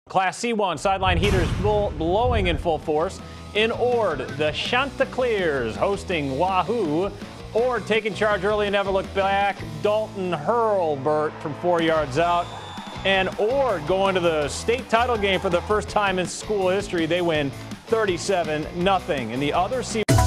Class C1 sideline heaters blowing in full force. In Ord, the Chanticleers hosting Wahoo. Ord taking charge early and never looked back. Dalton Hurlburt from 4 yards out. And Ord going to the state title game for the first time in school history. They win 37-0. And the other C